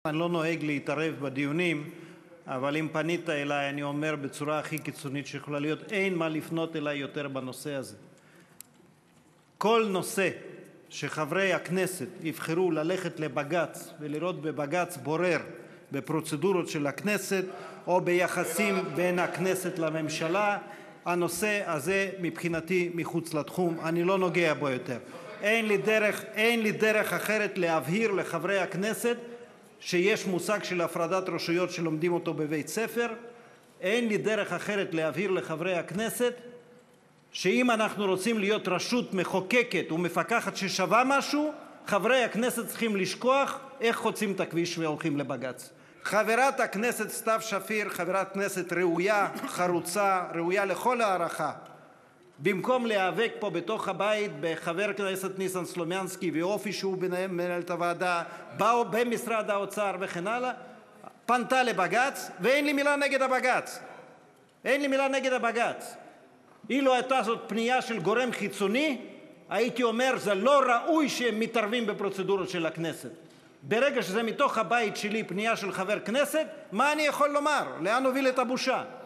אני לא נוהג להתערב בדיונים, אבל אם פנית אליי אני אומר בצורה הכי קיצונית שיכולה להיות, אין מה לפנות אליי יותר בנושא הזה. כל נושא שחברי הכנסת יבחרו ללכת לבג"ץ ולראות בבג"ץ בורר בפרוצדורות של הכנסת או ביחסים בין הכנסת לממשלה, הנושא הזה מבחינתי מחוץ לתחום, אני לא נוגע בו יותר. אין לי דרך אחרת להבהיר לחברי הכנסת שיש מושג של הפרדת רשויות שלומדים אותו בבית ספר. אין לי דרך אחרת להבהיר לחברי הכנסת שאם אנחנו רוצים להיות רשות מחוקקת ומפקחת ששווה משהו, חברי הכנסת צריכים לשכוח איך חוצים את הכביש והולכים לבג"ץ. חברת הכנסת סתיו שפיר, חברת כנסת ראויה, חרוצה, ראויה לכל הערכה. במקום להיאבק פה בתוך הבית בחבר כנסת ניסן סלומינסקי ואופי שהוא מנהל את הוועדה, באו במשרד האוצר וכן הלאה, פנתה לבג"ץ, ואין לי מילה נגד הבג"ץ. אין לי מילה נגד הבג"ץ. אילו הייתה זאת פנייה של גורם חיצוני, הייתי אומר זה לא ראוי שהם מתערבים בפרוצדורות של הכנסת. ברגע שזה מתוך הבית שלי פנייה של חבר כנסת, מה אני יכול לומר? לאן הוביל את הבושה?